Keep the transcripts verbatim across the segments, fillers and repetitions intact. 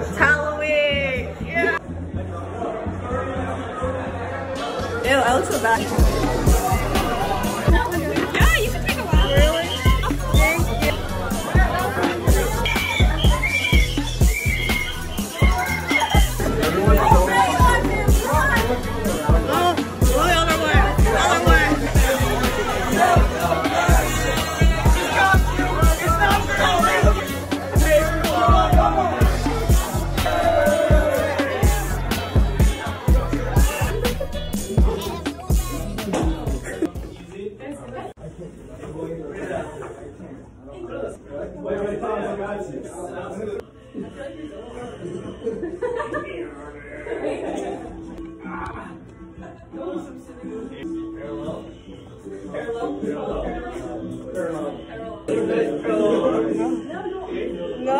It's Halloween! Yeah! Ew, I look so bad. Yeah, you can take a while. Really? Thank you. Oh, the other way. The other way. No.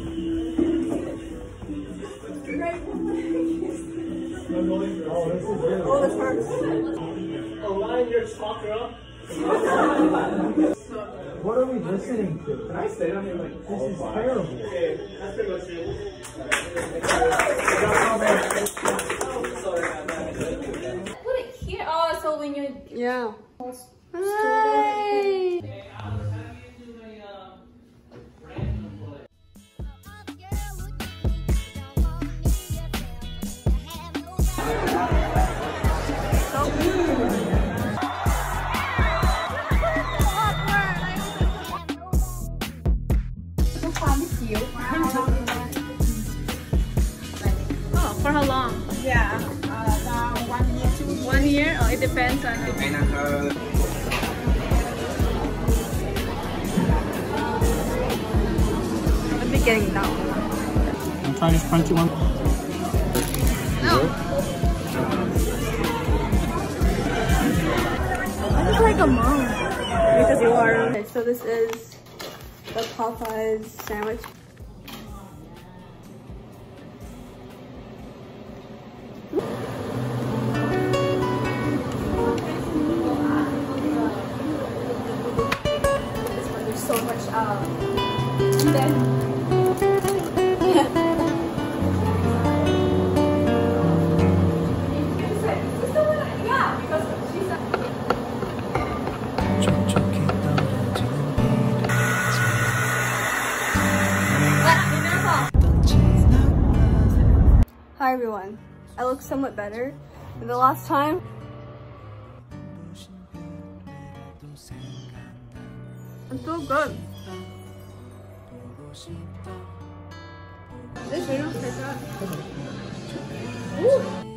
Oh, this hurts. Align your chakra. What are we listening to? Can I say that? Like, this is terrible. Okay, that's pretty much it. Put it here. Oh, so when you Yeah. Hi. Oh, for how long? Yeah, uh, now one year, two years. One year? Oh, it depends on. Depend on her. I'm beginning now. I'm trying this crunchy one. No. I look like a mom. Because you are. Okay, so this is the Popeyes sandwich. there's so much um then yeah, because she said Hi everyone. I look somewhat better than the last time. I'm so good. This video is good. Ooh.